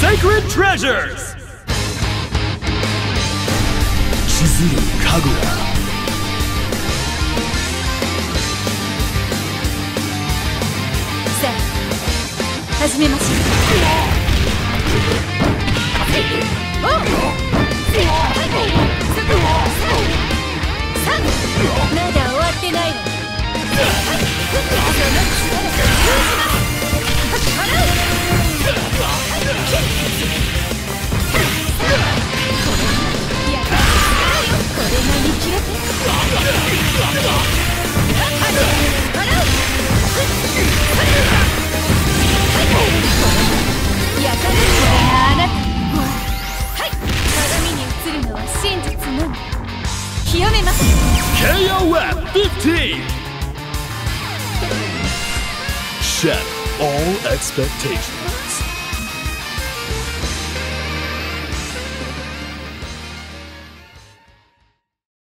Sacred Treasures 千鶴神楽さあ始めましょう。まだ終わってないの。極めます。 KOF 15 Shed all expectations